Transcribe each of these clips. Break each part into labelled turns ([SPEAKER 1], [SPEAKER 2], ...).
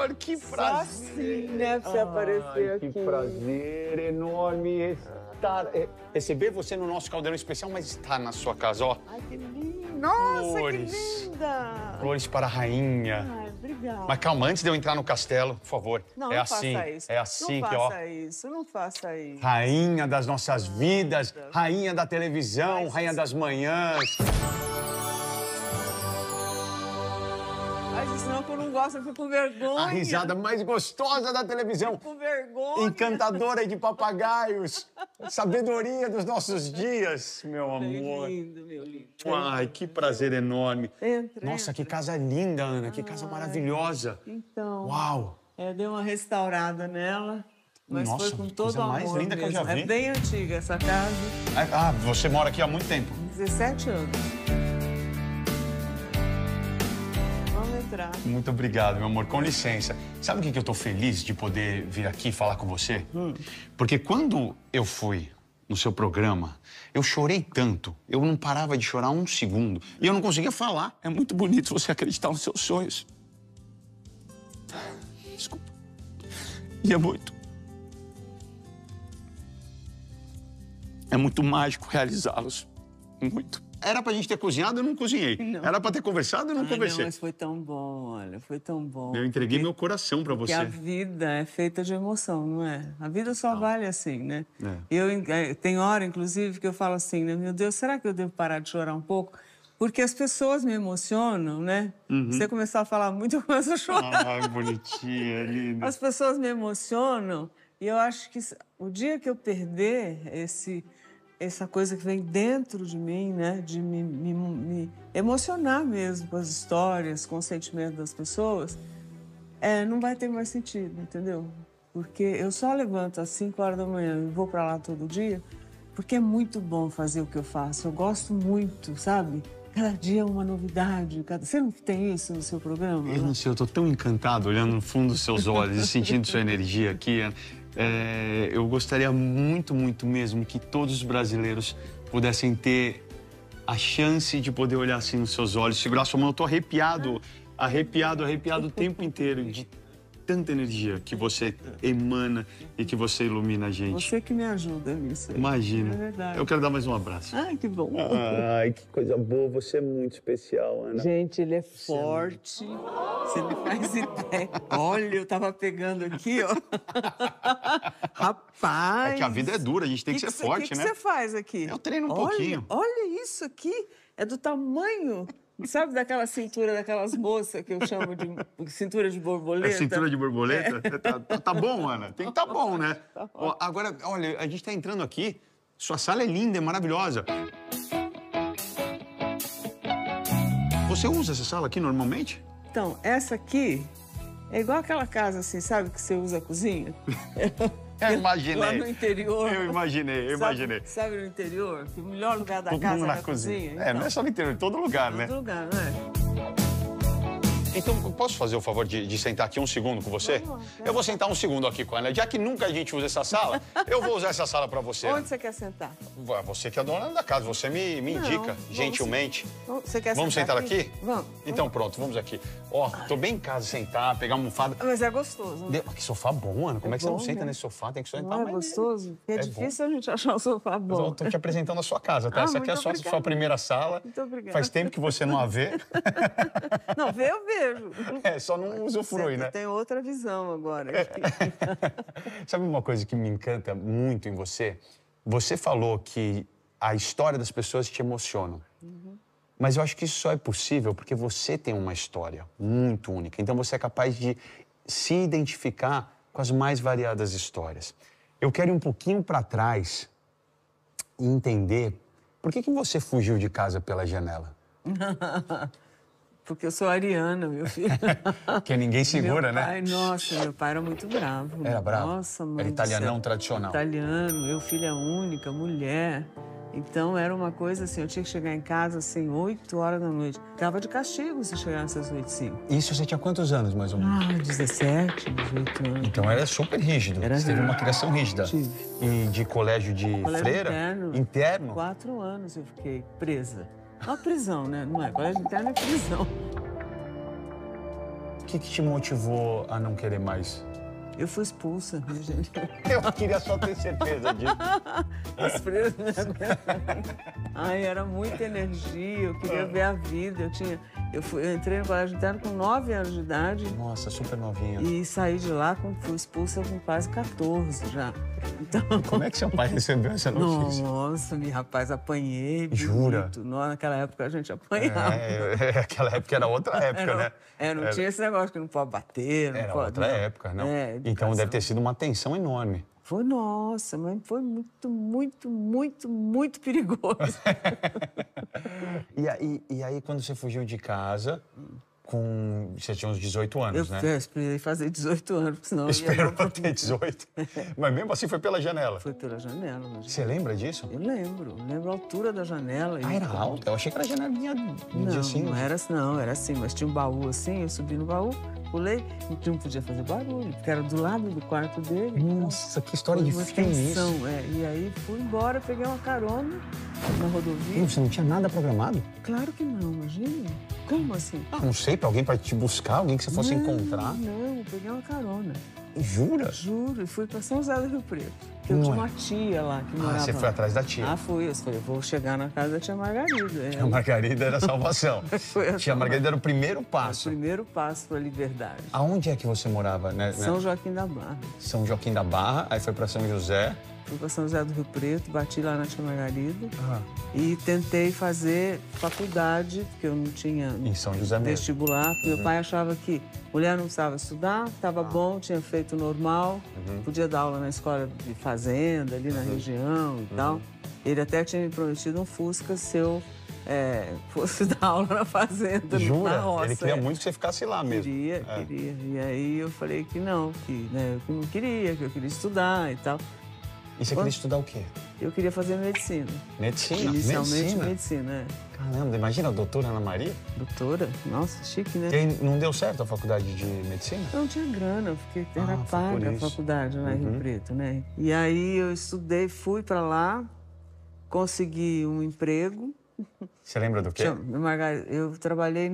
[SPEAKER 1] amor, que prazer.
[SPEAKER 2] Só assim, né, pra você aparecer aqui.
[SPEAKER 1] Que prazer enorme receber você no nosso caldeirão especial, mas estar na sua casa, ó.
[SPEAKER 2] Ai, que lindo. Nossa,
[SPEAKER 1] Flores.
[SPEAKER 2] que linda.
[SPEAKER 1] Flores para a rainha.
[SPEAKER 2] Ai, obrigada.
[SPEAKER 1] Mas calma, antes de eu entrar no castelo, por favor.
[SPEAKER 2] Não,
[SPEAKER 1] é
[SPEAKER 2] não
[SPEAKER 1] assim,
[SPEAKER 2] faça isso.
[SPEAKER 1] é assim
[SPEAKER 2] não
[SPEAKER 1] que, ó.
[SPEAKER 2] faça isso, não faça isso.
[SPEAKER 1] Rainha das nossas vidas, rainha da televisão,
[SPEAKER 2] Mas
[SPEAKER 1] rainha das manhãs.
[SPEAKER 2] Mas isso não, que eu não gosto, eu fico com vergonha.
[SPEAKER 1] A risada mais gostosa da televisão.
[SPEAKER 2] Fico com vergonha.
[SPEAKER 1] Encantadora de papagaios. Sabedoria dos nossos dias, meu amor.
[SPEAKER 2] Meu lindo, meu lindo.
[SPEAKER 1] Ai, que prazer enorme.
[SPEAKER 2] Entra,
[SPEAKER 1] Nossa, que
[SPEAKER 2] entra.
[SPEAKER 1] casa linda, Ana. Que casa maravilhosa.
[SPEAKER 2] Então,
[SPEAKER 1] Uau.
[SPEAKER 2] dei uma restaurada nela, mas
[SPEAKER 1] Nossa,
[SPEAKER 2] foi com todo
[SPEAKER 1] coisa
[SPEAKER 2] amor
[SPEAKER 1] mais linda que eu já
[SPEAKER 2] mesmo.
[SPEAKER 1] vi.
[SPEAKER 2] É bem antiga essa casa,
[SPEAKER 1] Ah, você mora aqui há muito tempo?
[SPEAKER 2] 17 anos. Vamos entrar.
[SPEAKER 1] Muito obrigado, meu amor. Com licença. Sabe o que eu tô feliz de poder vir aqui falar com você? Porque quando eu fui no seu programa, eu chorei tanto. Eu não parava de chorar um segundo. E eu não conseguia falar. É muito bonito você acreditar nos seus sonhos. Desculpa. E é muito... É muito mágico realizá-los. Muito. Era pra gente ter cozinhado, eu não cozinhei.
[SPEAKER 2] Não.
[SPEAKER 1] Era pra ter conversado, eu não conversei.
[SPEAKER 2] Não, mas foi tão bom, olha, foi tão bom.
[SPEAKER 1] Eu entreguei meu coração pra você.
[SPEAKER 2] Porque a vida é feita de emoção, não é? A vida só vale assim, né? Tem hora, inclusive, que eu falo assim, né? Meu Deus, será que eu devo parar de chorar um pouco? Porque as pessoas me emocionam, né? Você começar a falar muito, eu começo a chorar.
[SPEAKER 1] Ai, bonitinha, linda.
[SPEAKER 2] As pessoas me emocionam e eu acho que o dia que eu perder essa coisa que vem dentro de mim, né? De me emocionar mesmo com as histórias, com o sentimento das pessoas, não vai ter mais sentido, entendeu? Porque eu só levanto às 5 horas da manhã e vou para lá todo dia, porque é muito bom fazer o que eu faço. Eu gosto muito, sabe? Cada dia é uma novidade. Você não tem isso no seu programa?
[SPEAKER 1] Eu não sei, eu tô tão encantado olhando no fundo dos seus olhos e sentindo sua energia aqui. Eu gostaria muito, muito mesmo que todos os brasileiros pudessem ter a chance de poder olhar assim nos seus olhos, segurar sua mão. Eu tô arrepiado o tempo inteiro de tanta energia que você emana e que você ilumina a gente.
[SPEAKER 2] Você que me ajuda nisso.
[SPEAKER 1] Imagina.
[SPEAKER 2] É verdade.
[SPEAKER 1] Eu quero dar mais um abraço.
[SPEAKER 2] Ai, que bom.
[SPEAKER 1] Ai, que coisa boa. Você é muito especial, Ana.
[SPEAKER 2] Gente, ele é forte. Você não faz ideia. Olha, eu tava pegando aqui, ó. Rapaz.
[SPEAKER 1] É que a vida é dura, a gente tem que ser forte, né?
[SPEAKER 2] O que você faz aqui?
[SPEAKER 1] Eu treino um pouquinho.
[SPEAKER 2] Olha isso aqui. É do tamanho... Sabe daquela cintura daquelas moças que eu chamo de cintura de borboleta?
[SPEAKER 1] É cintura de borboleta? Tá bom, Ana. Tem que tá bom, né?
[SPEAKER 2] Tá
[SPEAKER 1] Ó, agora, olha, a gente tá entrando aqui. Sua sala é linda, é maravilhosa. Você usa essa sala aqui normalmente?
[SPEAKER 2] Então, essa aqui é igual aquela casa, assim, sabe, que você usa a cozinha?
[SPEAKER 1] Eu imaginei.
[SPEAKER 2] Lá no interior.
[SPEAKER 1] Eu imaginei.
[SPEAKER 2] Sabe no interior? Que o melhor lugar da
[SPEAKER 1] Todo
[SPEAKER 2] casa
[SPEAKER 1] mundo
[SPEAKER 2] é
[SPEAKER 1] na
[SPEAKER 2] a cozinha.
[SPEAKER 1] É, não é só no interior, em todo lugar, né?
[SPEAKER 2] Em todo lugar, não é?
[SPEAKER 1] Então, posso fazer o favor de sentar aqui um segundo com você?
[SPEAKER 2] Vamos lá,
[SPEAKER 1] Eu vou sentar um segundo aqui com ela. Já que nunca a gente usa essa sala, eu vou usar essa sala pra você.
[SPEAKER 2] Onde você quer sentar?
[SPEAKER 1] Você que é a dona da casa, você me indica,
[SPEAKER 2] vamos
[SPEAKER 1] gentilmente.
[SPEAKER 2] Você quer
[SPEAKER 1] Vamos sentar aqui?
[SPEAKER 2] Vamos.
[SPEAKER 1] Então pronto, vamos aqui. Ó, tô bem em casa, sentar, pegar uma almofada.
[SPEAKER 2] Mas é gostoso, né?
[SPEAKER 1] Que sofá bom, Ana. Como é que você não
[SPEAKER 2] bom,
[SPEAKER 1] senta
[SPEAKER 2] né?
[SPEAKER 1] nesse sofá? Tem que sentar
[SPEAKER 2] Não é
[SPEAKER 1] mais
[SPEAKER 2] gostoso? É
[SPEAKER 1] É
[SPEAKER 2] difícil a gente achar um sofá
[SPEAKER 1] nele.
[SPEAKER 2] bom.
[SPEAKER 1] Eu tô te apresentando a sua casa, tá? Essa aqui é a
[SPEAKER 2] muito
[SPEAKER 1] sua
[SPEAKER 2] obrigada.
[SPEAKER 1] primeira sala.
[SPEAKER 2] Muito obrigada.
[SPEAKER 1] Faz tempo que você não a vê.
[SPEAKER 2] Não, ver eu vejo.
[SPEAKER 1] Só não usufrui, né?
[SPEAKER 2] Tem outra visão agora.
[SPEAKER 1] Sabe uma coisa que me encanta muito em você? Você falou que a história das pessoas te emocionam. Mas eu acho que isso só é possível porque você tem uma história muito única. Então você é capaz de se identificar com as mais variadas histórias. Eu quero ir um pouquinho para trás e entender por que você fugiu de casa pela janela.
[SPEAKER 2] Porque eu sou ariana, meu filho.
[SPEAKER 1] Que ninguém segura,
[SPEAKER 2] meu pai,
[SPEAKER 1] né?
[SPEAKER 2] Nossa, meu pai era muito bravo.
[SPEAKER 1] Era bravo?
[SPEAKER 2] Nossa, mãe
[SPEAKER 1] Era
[SPEAKER 2] do
[SPEAKER 1] italianão
[SPEAKER 2] céu.
[SPEAKER 1] tradicional.
[SPEAKER 2] Italiano, eu filha única, mulher. Então era uma coisa assim, eu tinha que chegar em casa assim, 8 horas da noite. Tava de castigo se chegasse às 8 h
[SPEAKER 1] Isso você tinha quantos anos, mais ou menos?
[SPEAKER 2] 17, 18 anos.
[SPEAKER 1] Então era super rígido.
[SPEAKER 2] Era
[SPEAKER 1] Você teve uma
[SPEAKER 2] rígido.
[SPEAKER 1] criação rígida.
[SPEAKER 2] Tive.
[SPEAKER 1] E de colégio de
[SPEAKER 2] Colégio
[SPEAKER 1] freira?
[SPEAKER 2] interno.
[SPEAKER 1] Interno?
[SPEAKER 2] 4 anos eu fiquei presa. Uma prisão, né? Não é? Colégio interno é prisão.
[SPEAKER 1] que te motivou a não querer mais?
[SPEAKER 2] Eu fui expulsa, né, gente?
[SPEAKER 1] Eu queria só ter certeza disso.
[SPEAKER 2] Os freios não aguentavam. Ai, era muita energia, eu queria ver a vida. Eu entrei no colégio interno com 9 anos de idade.
[SPEAKER 1] Nossa, super novinha.
[SPEAKER 2] E saí de lá, fui expulsa com quase 14 já. Então...
[SPEAKER 1] Como é que seu pai recebeu essa notícia?
[SPEAKER 2] Nossa, rapaz, apanhei.
[SPEAKER 1] Jura?
[SPEAKER 2] Bonito. Naquela época a gente apanhava.
[SPEAKER 1] Aquela época era outra época, né?
[SPEAKER 2] Não tinha esse negócio que não pode bater, não
[SPEAKER 1] era
[SPEAKER 2] pode...
[SPEAKER 1] outra época, não.
[SPEAKER 2] Educação.
[SPEAKER 1] Então deve ter sido uma tensão enorme.
[SPEAKER 2] Foi, nossa, mas foi muito, muito, muito, muito perigoso.
[SPEAKER 1] E aí, quando você fugiu de casa, você tinha uns 18 anos, né?
[SPEAKER 2] Eu esperei fazer 18 anos, senão
[SPEAKER 1] Esperou pra ter 18? Mas mesmo assim foi pela janela?
[SPEAKER 2] Foi pela janela.
[SPEAKER 1] Você lembra disso?
[SPEAKER 2] Eu lembro a altura da janela.
[SPEAKER 1] Ah, era alta? Eu achei que era janelinha de assim.
[SPEAKER 2] Não era assim, não, era assim, mas tinha um baú assim, eu subi no baú, pulei, não podia fazer barulho, porque era do lado do quarto dele.
[SPEAKER 1] Nossa, que história de filme isso.
[SPEAKER 2] E aí fui embora, peguei uma carona na rodovia.
[SPEAKER 1] Você não tinha nada programado?
[SPEAKER 2] Claro que não, imagina. Como assim?
[SPEAKER 1] Não sei, pra alguém pra te buscar, alguém que você fosse encontrar?
[SPEAKER 2] Não, peguei uma carona.
[SPEAKER 1] Jura?
[SPEAKER 2] Juro, e fui pra São José do Rio Preto. Eu tinha uma tia lá que morava.
[SPEAKER 1] Você foi atrás da tia?
[SPEAKER 2] Fui. Eu falei, vou chegar na casa da tia Margarida.
[SPEAKER 1] Tia Margarida era a salvação. Tia Margarida era o primeiro passo.
[SPEAKER 2] O primeiro passo para a liberdade.
[SPEAKER 1] Aonde é que você morava, né?
[SPEAKER 2] São Joaquim da Barra.
[SPEAKER 1] São Joaquim da Barra, aí foi pra São José.
[SPEAKER 2] Fui para São José do Rio Preto, bati lá na tia Margarida e tentei fazer faculdade, porque eu não tinha
[SPEAKER 1] em São José mesmo.
[SPEAKER 2] Vestibular. Meu pai achava que mulher não precisava estudar, estava bom, tinha feito normal, podia dar aula na escola de fazenda, ali na região e tal. Ele até tinha me prometido um Fusca se eu fosse dar aula na fazenda,
[SPEAKER 1] Jura?
[SPEAKER 2] na roça.
[SPEAKER 1] Ele queria muito que você ficasse lá mesmo.
[SPEAKER 2] Queria. E aí eu falei que não, que eu não queria, que eu queria estudar e tal.
[SPEAKER 1] E você queria estudar o quê?
[SPEAKER 2] Eu queria fazer medicina.
[SPEAKER 1] Medicina?
[SPEAKER 2] Inicialmente medicina,
[SPEAKER 1] Caramba, imagina a doutora Ana Maria?
[SPEAKER 2] Doutora? Nossa, chique, né?
[SPEAKER 1] E aí não deu certo a faculdade de medicina?
[SPEAKER 2] Eu não tinha grana, porque era paga a faculdade lá em Rio Preto, né? E aí eu estudei, fui pra lá, consegui um emprego.
[SPEAKER 1] Você lembra do quê?
[SPEAKER 2] Eu trabalhei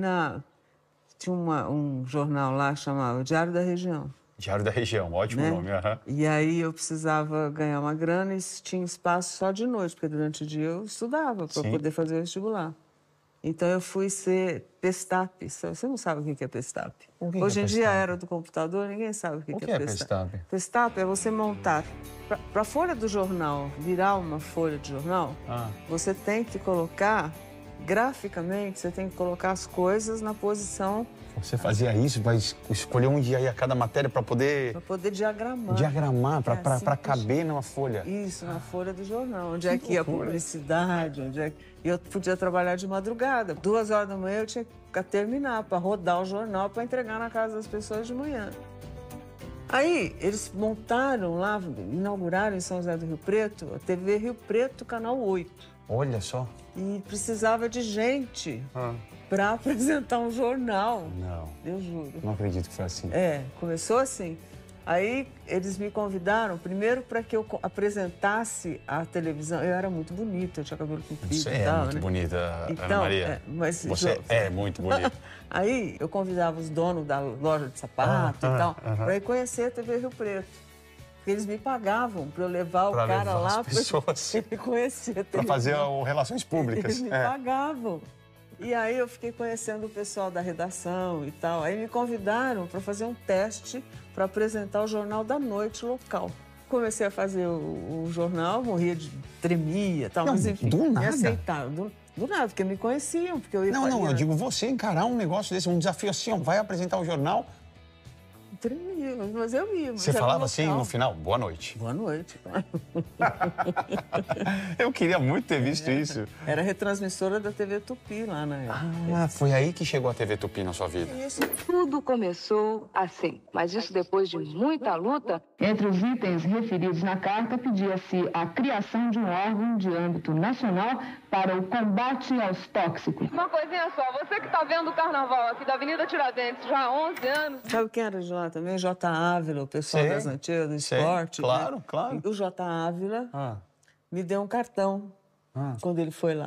[SPEAKER 2] tinha um jornal lá que chamava Diário da Região.
[SPEAKER 1] Diário da Região, ótimo nome.
[SPEAKER 2] E aí eu precisava ganhar uma grana e tinha espaço só de noite, porque durante o dia eu estudava para poder fazer o vestibular. Então eu fui ser Pestap. Você não sabe o que é Pestap? Hoje em dia, a era do computador, ninguém sabe o que é Pestap. Pestap é você montar. Para a folha do jornal virar uma folha de jornal, você tem que colocar, graficamente, você tem que colocar as coisas na posição.
[SPEAKER 1] Você fazia isso, vai escolher um dia aí a cada matéria para poder...
[SPEAKER 2] Para poder diagramar.
[SPEAKER 1] Diagramar, para caber numa folha.
[SPEAKER 2] Isso, na folha do jornal. Onde é que ia a publicidade, E eu podia trabalhar de madrugada. 2 horas da manhã eu tinha que terminar, para rodar o jornal, para entregar na casa das pessoas de manhã. Aí, eles montaram lá, inauguraram em São José do Rio Preto, a TV Rio Preto, Canal 8.
[SPEAKER 1] Olha só.
[SPEAKER 2] E precisava de gente para apresentar um jornal.
[SPEAKER 1] Não.
[SPEAKER 2] Eu juro.
[SPEAKER 1] Não acredito que foi assim.
[SPEAKER 2] Começou assim. Aí eles me convidaram, primeiro para que eu apresentasse a televisão. Eu era muito bonita, eu tinha cabelo comprido
[SPEAKER 1] Você
[SPEAKER 2] e tal,
[SPEAKER 1] é muito bonita,
[SPEAKER 2] então,
[SPEAKER 1] Ana Maria.
[SPEAKER 2] Mas
[SPEAKER 1] você é muito bonita.
[SPEAKER 2] Aí eu convidava os donos da loja de sapato e tal, para ir conhecer a TV Rio Preto. Porque eles me pagavam para eu levar o cara lá para ele conhecer a televisão.
[SPEAKER 1] Para fazer relações públicas.
[SPEAKER 2] Eles me pagavam. E aí eu fiquei conhecendo o pessoal da redação e tal. Aí me convidaram para fazer um teste para apresentar o Jornal da Noite local. Comecei a fazer o jornal, tremia e tal, mas enfim,
[SPEAKER 1] do nada.
[SPEAKER 2] me aceitaram. Do nada, porque me conheciam, porque eu ia
[SPEAKER 1] Não, eu digo você encarar um negócio desse, um desafio assim, ó, vai apresentar o jornal.
[SPEAKER 2] Tremia, mas eu ia.
[SPEAKER 1] Você falava assim no final, boa noite.
[SPEAKER 2] Boa noite.
[SPEAKER 1] Eu queria muito ter visto isso.
[SPEAKER 2] Era retransmissora da TV Tupi lá na época.
[SPEAKER 1] Foi aí que chegou a TV Tupi na sua vida.
[SPEAKER 3] Isso tudo começou assim, mas isso depois de muita luta. Entre os itens referidos na carta, pedia-se a criação de um órgão de âmbito nacional para o combate aos tóxicos.
[SPEAKER 4] Uma coisinha só, você que está vendo o carnaval aqui da Avenida Tiradentes já há 11 anos...
[SPEAKER 2] Sabe quem era de lá também? J. Ávila, o pessoal das antigas, do esporte.
[SPEAKER 1] Claro, claro.
[SPEAKER 2] O J. Ávila me deu um cartão quando ele foi lá.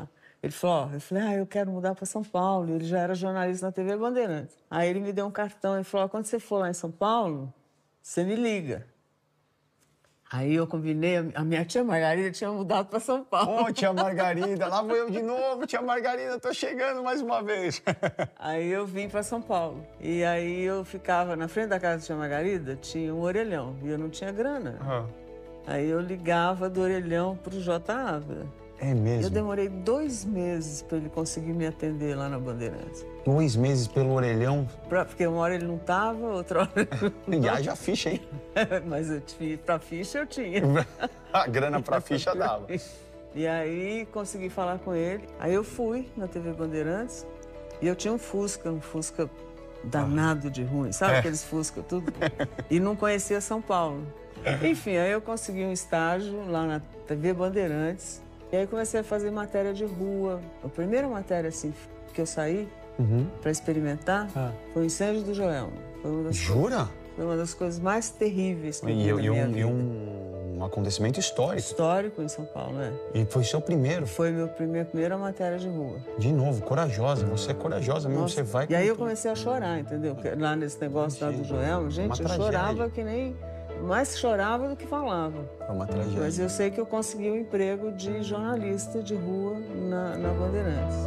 [SPEAKER 2] Ele falou, eu falei, eu quero mudar para São Paulo. Ele já era jornalista na TV Bandeirantes. Aí ele me deu um cartão e falou, quando você for lá em São Paulo, você me liga. Aí eu combinei, a minha tia Margarida tinha mudado para São Paulo.
[SPEAKER 1] Ô, tia Margarida, lá vou eu de novo, tia Margarida, tô chegando mais uma vez.
[SPEAKER 2] Aí eu vim para São Paulo. E aí eu ficava na frente da casa da tia Margarida, tinha um orelhão, e eu não tinha grana. Aí eu ligava do orelhão pro J. Ávila.
[SPEAKER 1] É mesmo?
[SPEAKER 2] Eu demorei 2 meses para ele conseguir me atender lá na Bandeirantes.
[SPEAKER 1] 2 meses pelo orelhão?
[SPEAKER 2] Porque uma hora ele não tava, outra hora ele
[SPEAKER 1] E haja ficha, hein?
[SPEAKER 2] Mas pra ficha eu tinha.
[SPEAKER 1] A grana pra ficha dava.
[SPEAKER 2] E aí consegui falar com ele. Aí eu fui na TV Bandeirantes e eu tinha um Fusca danado de ruim. Sabe aqueles Fusca, tudo? E não conhecia São Paulo. Enfim, aí eu consegui um estágio lá na TV Bandeirantes. E aí comecei a fazer matéria de rua. A primeira matéria assim que eu saí para experimentar foi o incêndio do Joelma.
[SPEAKER 1] Jura?
[SPEAKER 2] Foi uma das coisas mais terríveis que eu vi na minha vida.
[SPEAKER 1] Um acontecimento histórico.
[SPEAKER 2] Histórico em São Paulo, né?
[SPEAKER 1] E foi seu primeiro?
[SPEAKER 2] Foi minha primeira matéria de rua.
[SPEAKER 1] De novo, corajosa. Você é corajosa mesmo, você vai...
[SPEAKER 2] E aí eu comecei a chorar, entendeu? Porque lá nesse negócio lá do Joelma, gente, eu chorava que nem... Mais chorava do que falava.
[SPEAKER 1] É uma tragédia.
[SPEAKER 2] Mas eu sei que eu consegui um emprego de jornalista de rua na Bandeirantes.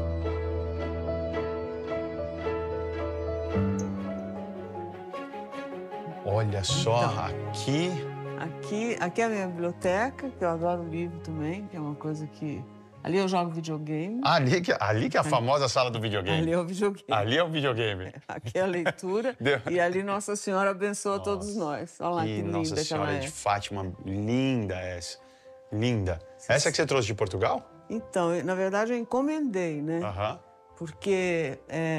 [SPEAKER 1] Olha só,
[SPEAKER 2] Aqui é a minha biblioteca, que eu adoro livro também, que é uma coisa que... Ali eu jogo videogame.
[SPEAKER 1] Ali que é a famosa sala do videogame.
[SPEAKER 2] Ali é o videogame.
[SPEAKER 1] Ali é o videogame.
[SPEAKER 2] Aqui é a leitura. E ali Nossa Senhora abençoa todos nós. Olha lá que linda
[SPEAKER 1] Nossa
[SPEAKER 2] que ela
[SPEAKER 1] Senhora
[SPEAKER 2] é.
[SPEAKER 1] de Fátima, linda essa. Linda. Essa que você trouxe de Portugal?
[SPEAKER 2] Então, na verdade, eu encomendei, né? Porque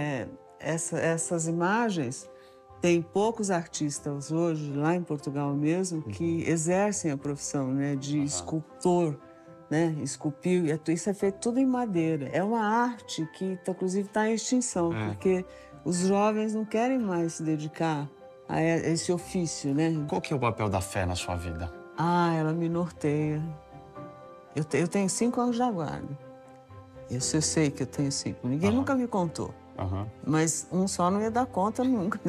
[SPEAKER 2] essas imagens, tem poucos artistas hoje, lá em Portugal mesmo, que exercem a profissão, né, de escultor, né, esculpir. Isso é feito tudo em madeira. É uma arte que, inclusive, está em extinção, porque os jovens não querem mais se dedicar a esse ofício, né?
[SPEAKER 1] Qual que é o papel da fé na sua vida?
[SPEAKER 2] Ela me norteia. Eu tenho 5 anjos da guarda. Eu sei que eu tenho 5. Ninguém nunca me contou. Mas um só não ia dar conta nunca.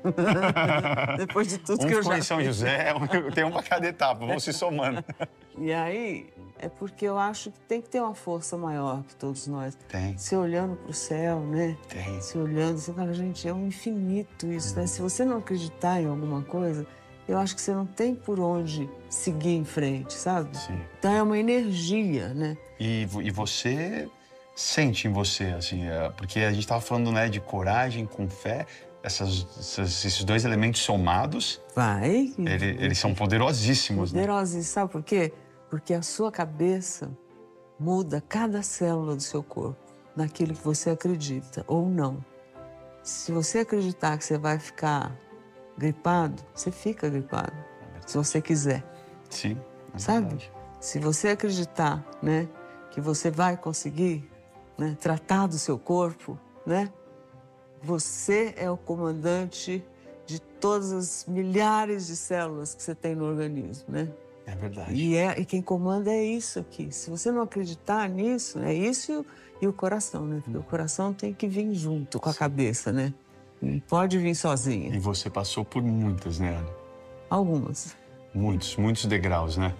[SPEAKER 2] Depois de tudo que eu já
[SPEAKER 1] fiz. São José, tem um para cada etapa, vão se somando.
[SPEAKER 2] E aí, é porque eu acho que tem que ter uma força maior que todos nós.
[SPEAKER 1] Tem.
[SPEAKER 2] Se olhando para o céu, né?
[SPEAKER 1] Tem.
[SPEAKER 2] Se olhando, você fala, gente, é um infinito isso, né? Se você não acreditar em alguma coisa, eu acho que você não tem por onde seguir em frente, sabe?
[SPEAKER 1] Sim.
[SPEAKER 2] Então é uma energia, né?
[SPEAKER 1] E você sente em você, assim, porque a gente estava falando, né, de coragem com fé, esses 2 elementos somados, eles são poderosíssimos,
[SPEAKER 2] Poderosíssimos, sabe por quê? Porque a sua cabeça muda cada célula do seu corpo naquilo que você acredita ou não. Se você acreditar que você vai ficar gripado, você fica gripado, se você quiser.
[SPEAKER 1] Sim,
[SPEAKER 2] sabe?
[SPEAKER 1] Verdade.
[SPEAKER 2] Se você acreditar, né, que você vai conseguir, né, tratar do seu corpo, né, você é o comandante de todas as milhares de células que você tem no organismo, né?
[SPEAKER 1] É verdade.
[SPEAKER 2] E quem comanda é isso aqui. Se você não acreditar nisso, é isso e o coração, né? Porque o coração tem que vir junto com a cabeça, né? Não pode vir sozinha.
[SPEAKER 1] E você passou por muitas, né, Ana?
[SPEAKER 2] Algumas.
[SPEAKER 1] Muitos degraus, né?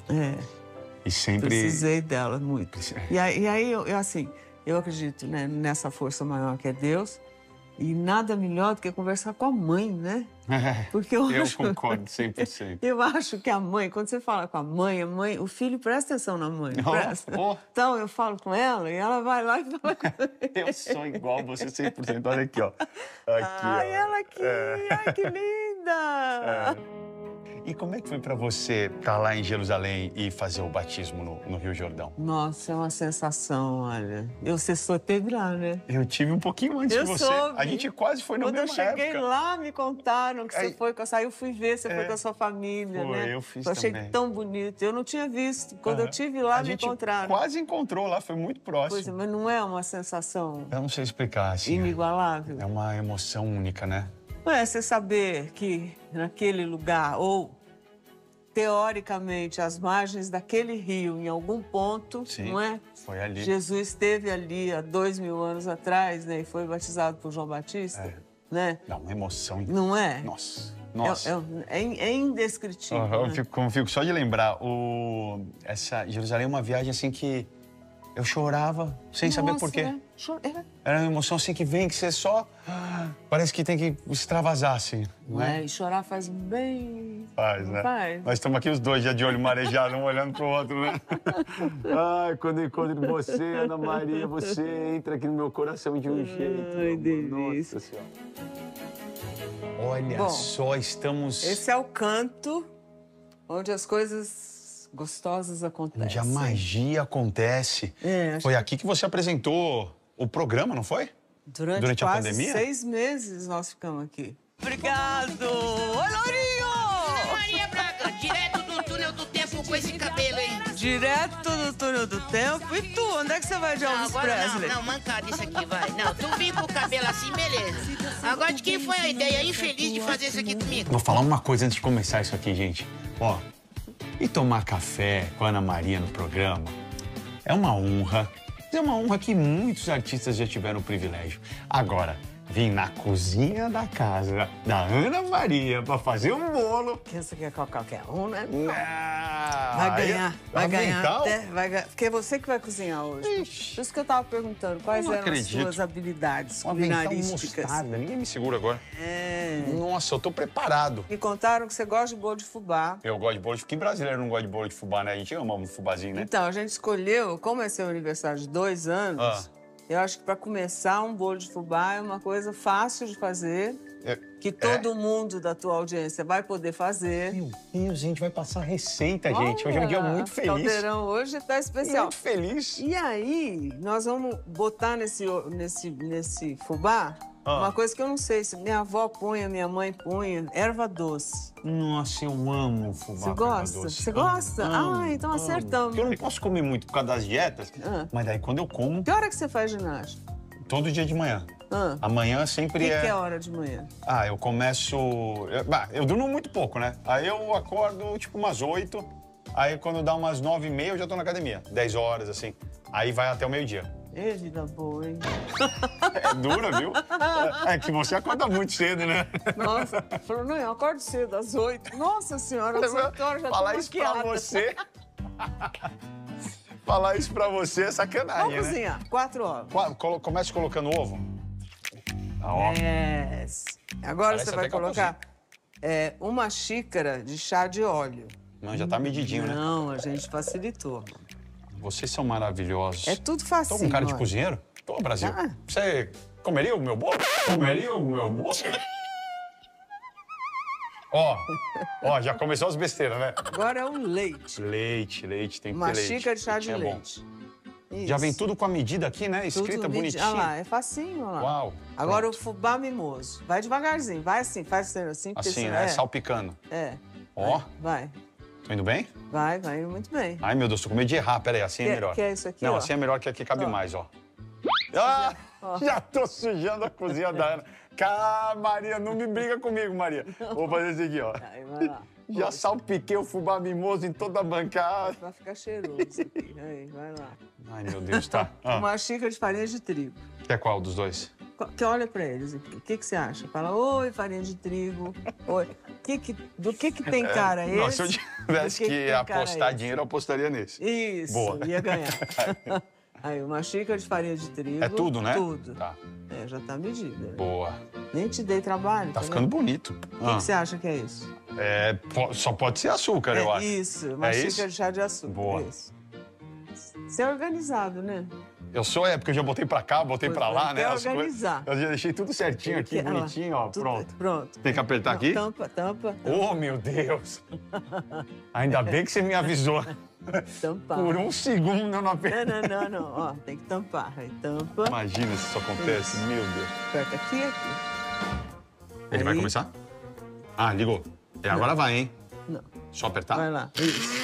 [SPEAKER 1] E sempre...
[SPEAKER 2] Precisei dela muito. E aí eu acredito, né, nessa força maior que é Deus. E nada melhor do que conversar com a mãe, né? Porque eu
[SPEAKER 1] concordo 100%.
[SPEAKER 2] Eu acho que a mãe, quando você fala com a mãe, o filho presta atenção na mãe, presta. Então eu falo com ela e ela vai lá e fala com ele.
[SPEAKER 1] Eu sou igual você 100%. Olha aqui, ó.
[SPEAKER 2] Ela aqui, ai que linda!
[SPEAKER 1] E como é que foi pra você estar lá em Jerusalém e fazer o batismo no Rio Jordão?
[SPEAKER 2] Nossa, é uma sensação, olha. Você só teve lá, né?
[SPEAKER 1] Eu tive um pouquinho antes de você.
[SPEAKER 2] Soube.
[SPEAKER 1] A gente quase foi na mesma época.
[SPEAKER 2] Quando eu cheguei lá, me contaram que você foi, que eu saí, eu fui ver, você foi com a sua família, né?
[SPEAKER 1] Eu fiz
[SPEAKER 2] também. Eu achei tão bonito. Eu não tinha visto. Quando eu estive lá, me encontraram.
[SPEAKER 1] A gente quase encontrou lá, foi muito próximo.
[SPEAKER 2] Pois é, mas não é uma sensação...
[SPEAKER 1] Eu não sei explicar, assim.
[SPEAKER 2] Inigualável.
[SPEAKER 1] É uma emoção única, né?
[SPEAKER 2] Você saber que naquele lugar, ou teoricamente, às margens daquele rio, em algum ponto,
[SPEAKER 1] Sim,
[SPEAKER 2] não é?
[SPEAKER 1] foi ali.
[SPEAKER 2] Jesus esteve ali há 2000 anos atrás, né? E foi batizado por João Batista, né?
[SPEAKER 1] Dá uma emoção.
[SPEAKER 2] Não é?
[SPEAKER 1] Nossa.
[SPEAKER 2] É indescritível.
[SPEAKER 1] Eu
[SPEAKER 2] né?
[SPEAKER 1] fico só de lembrar. Essa Jerusalém é uma viagem assim que eu chorava sem saber por quê.
[SPEAKER 2] Né?
[SPEAKER 1] Era uma emoção assim que vem, que você só... Parece que tem que extravasar, assim.
[SPEAKER 2] Não é? E chorar faz bem.
[SPEAKER 1] Faz, né?
[SPEAKER 2] Faz.
[SPEAKER 1] Nós estamos aqui os dois já de olho marejado, um olhando pro outro, né? Ai, quando eu encontro você, Ana Maria, você entra aqui no meu coração de um jeito.
[SPEAKER 2] Ai, delícia.
[SPEAKER 1] Nossa Senhora. Olha só, estamos...
[SPEAKER 2] Esse é o canto onde as coisas gostosas acontecem.
[SPEAKER 1] Onde a magia acontece.
[SPEAKER 2] É,
[SPEAKER 1] foi aqui que você apresentou o programa, não foi?
[SPEAKER 2] Durante
[SPEAKER 1] a
[SPEAKER 2] quase
[SPEAKER 1] pandemia?
[SPEAKER 2] 6 meses nós ficamos aqui. Obrigado! Oi, Lourinho!
[SPEAKER 5] Maria Braga, direto do túnel do tempo com esse cabelo, hein?
[SPEAKER 2] Direto do túnel do tempo. E tu, onde é que você vai de Elvis Presley?
[SPEAKER 5] Não, mancada isso aqui, vai. Não, tu vem com o cabelo assim, beleza. Agora, de quem foi a ideia infeliz de fazer isso aqui comigo?
[SPEAKER 1] Vou falar uma coisa antes de começar isso aqui, gente. Ó, e tomar café com a Ana Maria no programa é uma honra. É uma honra que muitos artistas já tiveram o privilégio. Agora, vim na cozinha da casa da Ana Maria pra fazer um bolo.
[SPEAKER 2] Pensa que é qualquer um, né?
[SPEAKER 1] Ah,
[SPEAKER 2] Vai ganhar, vai ganhar.
[SPEAKER 1] então?
[SPEAKER 2] Vai ganhar. Porque é você que vai cozinhar hoje.
[SPEAKER 1] Ixi.
[SPEAKER 2] Por isso que eu tava perguntando quais
[SPEAKER 1] Não
[SPEAKER 2] eram
[SPEAKER 1] acredito.
[SPEAKER 2] as suas habilidades
[SPEAKER 1] Uma avental
[SPEAKER 2] culinarísticas.
[SPEAKER 1] mostarda, ninguém me segura agora.
[SPEAKER 2] É.
[SPEAKER 1] Nossa, eu tô preparado.
[SPEAKER 2] Me contaram que você gosta de bolo de fubá.
[SPEAKER 1] Eu gosto de bolo de fubá. Que brasileiro não gosta de bolo de fubá, né? A gente ama um fubazinho, né?
[SPEAKER 2] Então, a gente escolheu, como é seu aniversário de 2 anos, eu acho que para começar um bolo de fubá é uma coisa fácil de fazer, que todo mundo da tua audiência vai poder fazer.
[SPEAKER 1] Meu Deus, a gente vai passar receita, gente. Hoje é um dia muito feliz.
[SPEAKER 2] Caldeirão hoje tá especial.
[SPEAKER 1] Muito feliz.
[SPEAKER 2] E aí, nós vamos botar nesse fubá uma coisa que eu não sei se minha avó punha, minha mãe punha, erva doce.
[SPEAKER 1] Nossa, eu amo fubá.
[SPEAKER 2] Você gosta? Você gosta? Então acertamos.
[SPEAKER 1] Porque eu não posso comer muito por causa das dietas, mas daí quando eu como,
[SPEAKER 2] Que hora que você faz ginástica?
[SPEAKER 1] todo dia de manhã. Amanhã sempre
[SPEAKER 2] O que é hora de manhã?
[SPEAKER 1] Eu começo... Eu durmo muito pouco, né? Aí eu acordo, tipo, umas 8. Aí quando dá umas 9h30, eu já tô na academia. 10 horas, assim. Aí vai até o meio-dia.
[SPEAKER 2] É vida boa, hein?
[SPEAKER 1] É dura, viu? É que você acorda muito cedo, né?
[SPEAKER 2] Nossa, falou, não, eu acordo cedo, às 8. Nossa senhora, às 8 horas já
[SPEAKER 1] Falar
[SPEAKER 2] tô
[SPEAKER 1] isso pra
[SPEAKER 2] maquiada.
[SPEAKER 1] você... Falar isso pra você é sacanagem,
[SPEAKER 2] Vamos
[SPEAKER 1] né?
[SPEAKER 2] cozinhar, 4 horas.
[SPEAKER 1] Começa colocando ovo.
[SPEAKER 2] Yes. Agora
[SPEAKER 1] Parece
[SPEAKER 2] você vai
[SPEAKER 1] até que eu
[SPEAKER 2] colocar uma xícara de chá de óleo.
[SPEAKER 1] Não, já tá medidinho, né?
[SPEAKER 2] Não, a gente facilitou.
[SPEAKER 1] Vocês são maravilhosos.
[SPEAKER 2] É tudo
[SPEAKER 1] Tô
[SPEAKER 2] facinho.
[SPEAKER 1] com cara de
[SPEAKER 2] olha.
[SPEAKER 1] cozinheiro? Tô, Brasil.
[SPEAKER 2] Tá.
[SPEAKER 1] Você comeria o meu bolo? Comeria o meu bolo? Ó, já começou as besteiras, né?
[SPEAKER 2] Agora é o leite.
[SPEAKER 1] Leite, tem que
[SPEAKER 2] Uma
[SPEAKER 1] ter leite.
[SPEAKER 2] xícara de chá de
[SPEAKER 1] Leitinho é bom.
[SPEAKER 2] leite. Isso.
[SPEAKER 1] Já vem tudo com a medida aqui, né? Escrita
[SPEAKER 2] Tudo
[SPEAKER 1] bonitinho.
[SPEAKER 2] Olha lá, é facinho, olha lá.
[SPEAKER 1] Uau.
[SPEAKER 2] Agora
[SPEAKER 1] pronto.
[SPEAKER 2] o fubá mimoso. Vai devagarzinho, vai assim, faz assim. porque
[SPEAKER 1] Assim,
[SPEAKER 2] senão-
[SPEAKER 1] né? Salpicando.
[SPEAKER 2] É.
[SPEAKER 1] Ó,
[SPEAKER 2] Vai,
[SPEAKER 1] tô indo bem?
[SPEAKER 2] vai indo muito bem.
[SPEAKER 1] Ai, meu Deus, tô com medo de errar. Pera aí, assim é melhor.
[SPEAKER 2] Quer isso aqui,
[SPEAKER 1] Não,
[SPEAKER 2] ó?
[SPEAKER 1] assim é melhor que aqui cabe mais, ó. Ah, já tô sujando a cozinha da Ana. Maria, não me briga comigo, Maria. Vou fazer isso aqui, ó.
[SPEAKER 2] Aí, vai lá.
[SPEAKER 1] Já salpiquei o fubá mimoso em toda a bancada.
[SPEAKER 2] Vai ficar cheiroso isso aqui. Aí, vai lá.
[SPEAKER 1] Ai, meu Deus, tá.
[SPEAKER 2] Uma xícara de farinha de trigo.
[SPEAKER 1] Quer qual dos dois?
[SPEAKER 2] Que olha pra eles aqui. O que você acha? Fala, oi, farinha de trigo. Oi. Do que tem cara esse?
[SPEAKER 1] Não, se eu
[SPEAKER 2] Do
[SPEAKER 1] tivesse que
[SPEAKER 2] tem cara
[SPEAKER 1] apostar
[SPEAKER 2] esse?
[SPEAKER 1] dinheiro, eu apostaria nesse.
[SPEAKER 2] Isso,
[SPEAKER 1] Boa.
[SPEAKER 2] ia ganhar. Aí, uma xícara de farinha de trigo.
[SPEAKER 1] É tudo, né?
[SPEAKER 2] Tudo.
[SPEAKER 1] Tá.
[SPEAKER 2] Já tá medida.
[SPEAKER 1] Boa.
[SPEAKER 2] Nem te dei trabalho.
[SPEAKER 1] Tá ficando bonito.
[SPEAKER 2] O que você acha que é isso?
[SPEAKER 1] Só pode ser açúcar, eu acho.
[SPEAKER 2] Isso, uma
[SPEAKER 1] É
[SPEAKER 2] xícara
[SPEAKER 1] isso?
[SPEAKER 2] de chá de açúcar.
[SPEAKER 1] Boa.
[SPEAKER 2] Isso. Você é organizado, né?
[SPEAKER 1] Eu sou, porque eu já botei pra cá, botei pra lá, né?
[SPEAKER 2] Quer
[SPEAKER 1] as coisas.
[SPEAKER 2] organizar.
[SPEAKER 1] Eu já deixei tudo certinho aqui,
[SPEAKER 2] Olha lá,
[SPEAKER 1] bonitinho, ó.
[SPEAKER 2] tudo-
[SPEAKER 1] Pronto.
[SPEAKER 2] Pronto.
[SPEAKER 1] Tem que apertar
[SPEAKER 2] Não,
[SPEAKER 1] aqui?
[SPEAKER 2] Tampa.
[SPEAKER 1] Oh, meu Deus! Ainda bem que você me avisou.
[SPEAKER 2] Tampar.
[SPEAKER 1] Por um segundo eu não apertei.
[SPEAKER 2] Não. Ó, tem que tampar. Aí tampa.
[SPEAKER 1] Imagina se isso acontece,
[SPEAKER 2] Isso.
[SPEAKER 1] meu Deus.
[SPEAKER 2] Aperta aqui e aqui.
[SPEAKER 1] Ele vai
[SPEAKER 2] Aí.
[SPEAKER 1] começar? Ah, ligou. Agora vai, hein?
[SPEAKER 2] Não.
[SPEAKER 1] Só apertar?
[SPEAKER 2] Vai lá. Isso.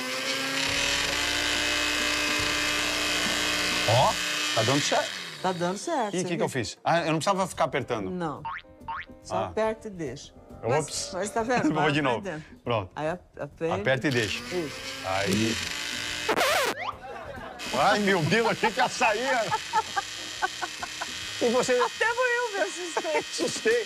[SPEAKER 1] Ó, tá dando certo.
[SPEAKER 2] Tá dando certo.
[SPEAKER 1] E o
[SPEAKER 2] você
[SPEAKER 1] que
[SPEAKER 2] viu?
[SPEAKER 1] eu fiz? Ah, eu não precisava ficar apertando.
[SPEAKER 2] Não. Só
[SPEAKER 1] Ah.
[SPEAKER 2] aperta e deixa.
[SPEAKER 1] Ops.
[SPEAKER 2] Mas tá vendo?
[SPEAKER 1] Vou de novo.
[SPEAKER 2] Dentro.
[SPEAKER 1] Pronto.
[SPEAKER 2] Aí
[SPEAKER 1] Aperta e deixa.
[SPEAKER 2] Isso.
[SPEAKER 1] Aí. Ai, meu Deus, achei que ia sair. Ana. E você...
[SPEAKER 2] Até eu me assustei.
[SPEAKER 1] Assustei.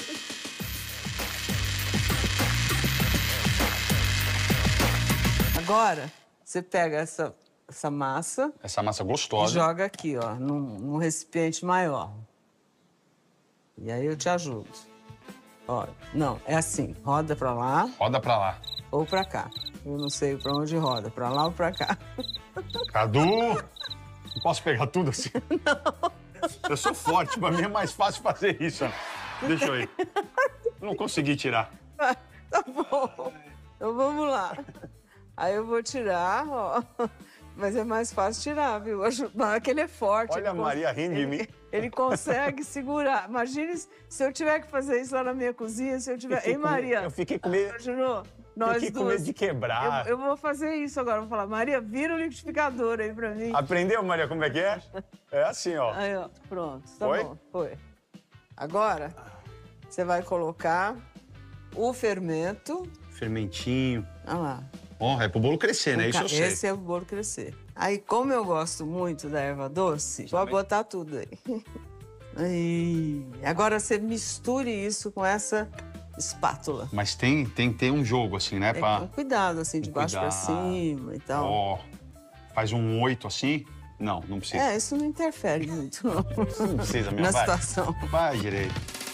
[SPEAKER 2] Agora, você pega essa massa
[SPEAKER 1] Essa massa
[SPEAKER 2] e
[SPEAKER 1] gostosa.
[SPEAKER 2] joga aqui, ó, num recipiente maior. E aí eu te ajudo. Ó, não, é assim, roda pra lá
[SPEAKER 1] Roda pra lá.
[SPEAKER 2] ou pra cá. Eu não sei pra onde roda, pra lá ou pra cá.
[SPEAKER 1] Cadu! Não posso pegar tudo assim? Não. Eu sou forte, pra mim é mais fácil fazer isso. Ana. Deixa eu ir. Eu não consegui tirar.
[SPEAKER 2] Tá bom. Então vamos lá. Aí eu vou tirar, ó. Mas é mais fácil tirar, viu? Não, é que ele é forte.
[SPEAKER 1] Olha a Maria rindo de mim.
[SPEAKER 2] Ele consegue segurar. Imagine se eu tiver que fazer isso lá na minha cozinha, se eu tiver... Ei, Maria.
[SPEAKER 1] Eu fiquei com medo.
[SPEAKER 2] Imaginou? Nós
[SPEAKER 1] Fiquei com
[SPEAKER 2] duas.
[SPEAKER 1] medo de quebrar.
[SPEAKER 2] Eu vou fazer isso agora. Vou falar, Maria, vira o liquidificador aí pra mim.
[SPEAKER 1] Aprendeu, Maria, como é que é? É assim, ó.
[SPEAKER 2] Aí, ó, pronto. Tá
[SPEAKER 1] Foi?
[SPEAKER 2] bom. Foi. Agora, você vai colocar o fermento.
[SPEAKER 1] Fermentinho.
[SPEAKER 2] Olha lá.
[SPEAKER 1] Ó, é pro bolo crescer, né? Isso eu sei.
[SPEAKER 2] Esse é o bolo crescer. Aí, como eu gosto muito da erva doce, pode botar tudo aí. Aí. Agora você misture isso com essa espátula.
[SPEAKER 1] Mas tem que ter um jogo, assim, né?
[SPEAKER 2] Com cuidado, assim, de baixo pra cima e tal.
[SPEAKER 1] Ó, faz um 8 assim? Não, não precisa.
[SPEAKER 2] É, isso não interfere muito, não.
[SPEAKER 1] Não precisa, minha
[SPEAKER 2] Na
[SPEAKER 1] vai.
[SPEAKER 2] situação.
[SPEAKER 1] Vai direito.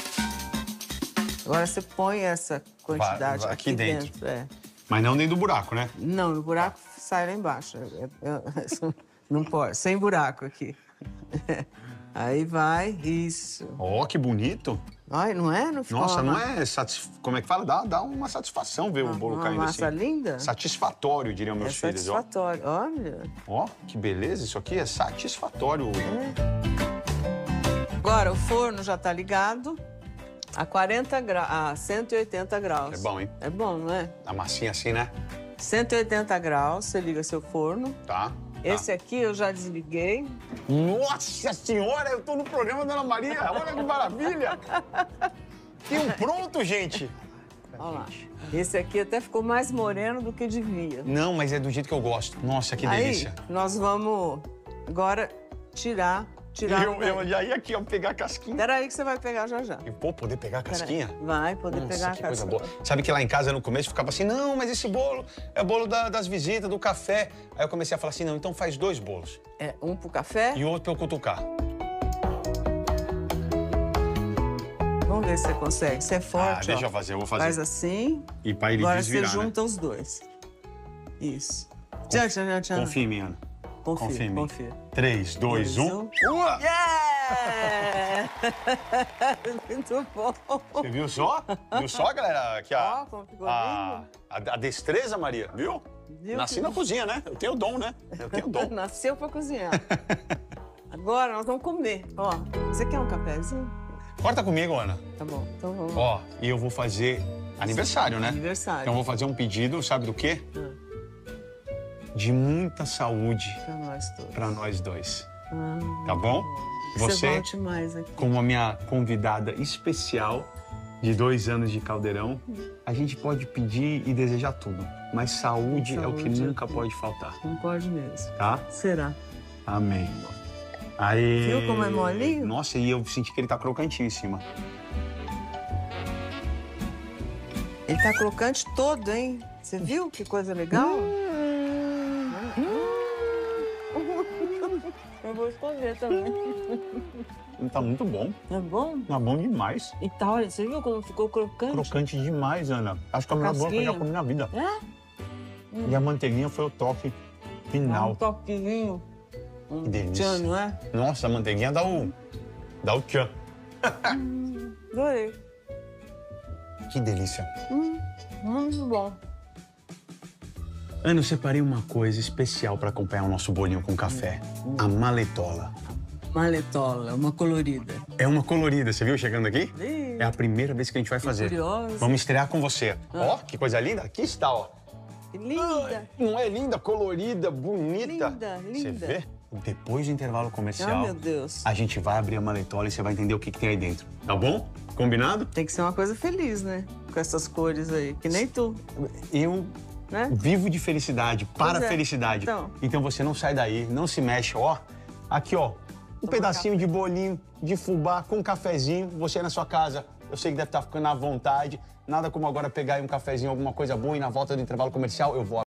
[SPEAKER 2] Agora você põe essa quantidade
[SPEAKER 1] Vai aqui dentro.
[SPEAKER 2] É.
[SPEAKER 1] Mas não dentro do buraco, né?
[SPEAKER 2] Não, no buraco sai lá embaixo. Não pode, sem buraco aqui. Aí vai, isso.
[SPEAKER 1] Ó, que bonito.
[SPEAKER 2] Ai, não é? Não ficou
[SPEAKER 1] Nossa,
[SPEAKER 2] uma
[SPEAKER 1] não é... Como é que fala? Dá uma satisfação ver o bolo
[SPEAKER 2] uma
[SPEAKER 1] caindo
[SPEAKER 2] massa
[SPEAKER 1] assim.
[SPEAKER 2] linda?
[SPEAKER 1] Satisfatório, diriam meus
[SPEAKER 2] É
[SPEAKER 1] filhos. Ó.
[SPEAKER 2] satisfatório. Olha.
[SPEAKER 1] Ó, que beleza. Isso aqui é satisfatório.
[SPEAKER 2] Agora, o forno já tá ligado a 180 graus.
[SPEAKER 1] É bom, hein?
[SPEAKER 2] É bom, não é?
[SPEAKER 1] A massinha assim, né?
[SPEAKER 2] 180 graus, você liga seu forno.
[SPEAKER 1] Tá.
[SPEAKER 2] Esse aqui eu já desliguei.
[SPEAKER 1] Nossa Senhora, eu tô no programa da Ana Maria. Olha que maravilha. Tem um pronto, gente.
[SPEAKER 2] Olha lá. Esse aqui até ficou mais moreno do que devia.
[SPEAKER 1] Não, mas é do jeito que eu gosto. Nossa, que delícia.
[SPEAKER 2] Aí, nós vamos agora tirar.
[SPEAKER 1] Eu já ia aqui, ó, pegar a casquinha.
[SPEAKER 2] Peraí que você vai pegar já já.
[SPEAKER 1] E, pô, poder pegar a casquinha?
[SPEAKER 2] Vai poder
[SPEAKER 1] Nossa,
[SPEAKER 2] pegar a
[SPEAKER 1] que coisa
[SPEAKER 2] casquinha.
[SPEAKER 1] boa. Sabe que lá em casa, no começo, ficava assim, não, mas esse bolo é o bolo das visitas, do café. Aí eu comecei a falar assim, não, então faz 2 bolos.
[SPEAKER 2] É, um pro café.
[SPEAKER 1] E outro pra eu cutucar.
[SPEAKER 2] Vamos ver se você consegue. Você é forte,
[SPEAKER 1] deixa
[SPEAKER 2] ó.
[SPEAKER 1] eu fazer, eu vou fazer.
[SPEAKER 2] Faz assim.
[SPEAKER 1] E pra ele
[SPEAKER 2] Agora
[SPEAKER 1] desvirar,
[SPEAKER 2] você junta os dois. Isso. Tchan, tchan, tchan.
[SPEAKER 1] Confia em mim, Ana.
[SPEAKER 2] Confia,
[SPEAKER 1] em mim.
[SPEAKER 2] confia.
[SPEAKER 1] 3, 2, 1.
[SPEAKER 2] Yeah! Muito bom.
[SPEAKER 1] Você viu só? Viu só, galera? Aqui,
[SPEAKER 2] Ó, como ficou lindo.
[SPEAKER 1] a destreza, Maria, viu?
[SPEAKER 2] Viu
[SPEAKER 1] Nasci
[SPEAKER 2] que-
[SPEAKER 1] na cozinha, né? Eu tenho dom, né? Eu tenho dom.
[SPEAKER 2] Nasceu pra cozinhar. Agora nós vamos comer. Ó, você quer um cafezinho?
[SPEAKER 1] Corta comigo, Ana.
[SPEAKER 2] Tá bom, então vamos.
[SPEAKER 1] Ó, e eu vou fazer aniversário, né?
[SPEAKER 2] Aniversário.
[SPEAKER 1] Então eu vou fazer um pedido, sabe do quê? De muita saúde
[SPEAKER 2] Pra nós todos.
[SPEAKER 1] pra nós dois. Tá bom?
[SPEAKER 2] Você volte mais aqui.
[SPEAKER 1] como a minha convidada especial de 2 anos de Caldeirão, a gente pode pedir e desejar tudo. Mas saúde é o que
[SPEAKER 2] Saúde é
[SPEAKER 1] nunca
[SPEAKER 2] tudo.
[SPEAKER 1] pode faltar,
[SPEAKER 2] Não pode mesmo.
[SPEAKER 1] tá?
[SPEAKER 2] Será?
[SPEAKER 1] Amém. Aí.
[SPEAKER 2] Viu como é molinho?
[SPEAKER 1] Nossa, e eu senti que ele tá crocantinho em cima.
[SPEAKER 2] Ele tá crocante todo, hein? Você viu que coisa legal? Eu vou esconder também.
[SPEAKER 1] Ele tá muito bom.
[SPEAKER 2] É bom?
[SPEAKER 1] Tá bom demais.
[SPEAKER 2] E tá, olha, você viu como ficou crocante?
[SPEAKER 1] Crocante demais, Ana. Acho que é a melhor bola que eu já
[SPEAKER 2] Casquinha.
[SPEAKER 1] comi na vida.
[SPEAKER 2] É?
[SPEAKER 1] E a manteiguinha foi o toque
[SPEAKER 2] Dá
[SPEAKER 1] final.
[SPEAKER 2] um toquezinho.
[SPEAKER 1] Que delícia.
[SPEAKER 2] Tchan, não é?
[SPEAKER 1] Nossa, a manteiguinha dá o tchan.
[SPEAKER 2] Adorei.
[SPEAKER 1] Que delícia.
[SPEAKER 2] Muito bom.
[SPEAKER 1] Ana, eu separei uma coisa especial para acompanhar o nosso bolinho com café. A maletola.
[SPEAKER 2] Maletola, uma colorida.
[SPEAKER 1] É uma colorida, você viu chegando aqui?
[SPEAKER 2] Ih,
[SPEAKER 1] É a primeira vez que a gente vai fazer.
[SPEAKER 2] curiosa.
[SPEAKER 1] Vamos estrear com você. Ó, que coisa linda. Aqui está, ó.
[SPEAKER 2] que linda.
[SPEAKER 1] Não é linda, colorida, bonita?
[SPEAKER 2] Linda,
[SPEAKER 1] Você
[SPEAKER 2] linda.
[SPEAKER 1] vê? Depois do intervalo
[SPEAKER 2] Ah,
[SPEAKER 1] comercial,
[SPEAKER 2] meu Deus.
[SPEAKER 1] a gente vai abrir a maletola e você vai entender o que tem aí dentro. Tá bom? Combinado?
[SPEAKER 2] Tem que ser uma coisa feliz, né? com essas cores aí, que nem tu.
[SPEAKER 1] Eu
[SPEAKER 2] Né?
[SPEAKER 1] vivo de felicidade, para a felicidade. Então você não sai daí, não se mexe, ó. Aqui, ó, um pedacinho de bolinho, de fubá, com um cafezinho, você aí na sua casa. Eu sei que deve estar ficando à vontade. Nada como agora pegar aí um cafezinho, alguma coisa boa e na volta do intervalo comercial eu vou